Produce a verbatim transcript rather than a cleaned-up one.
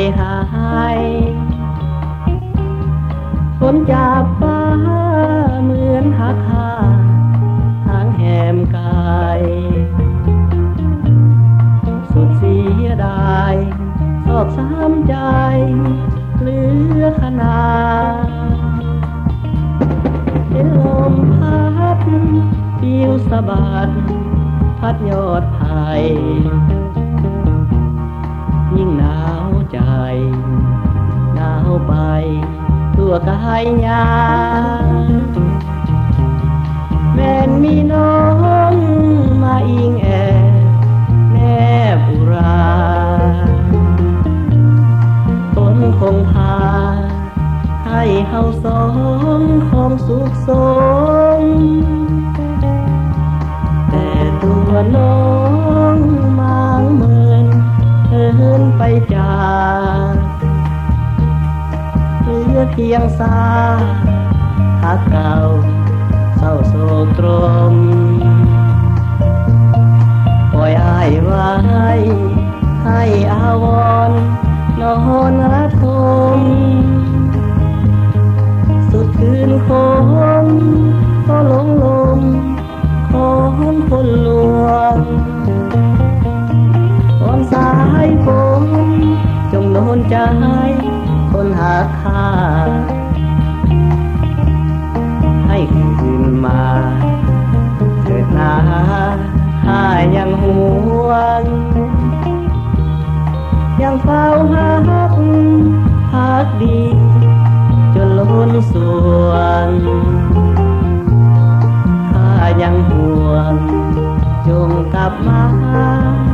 หายฝนจากฟ้าเหมือนหักหาทางแหมกายสุดเสียดายสอบสามใจเหลือขนาเห็นลมพัดปิวสะบัดพัดยอดไผ่ยิ่งหนาวใจหนาวไปทั่วกายญาแม่นมีน้องมาอิงแอบแนบอุราฝนคงพาให้เฮาสองของสุขสมแต่ตัวน้องมางเมินเหินไปจากเหลือเพียงซากหักเก่าเศร้าโศกตรมปล่อยอ้ายไว้ให้อาวรณ์นอนระทมสุดคืนคงก็หลงลมของคนลวงตอนสายฝนจงโดนใจคนหาค่าให้คืนมาเถิดนาข้ายังห่วงยังเฝ้าหักพักดีจนล้นสวงข้ายังห่วงจงกลับมา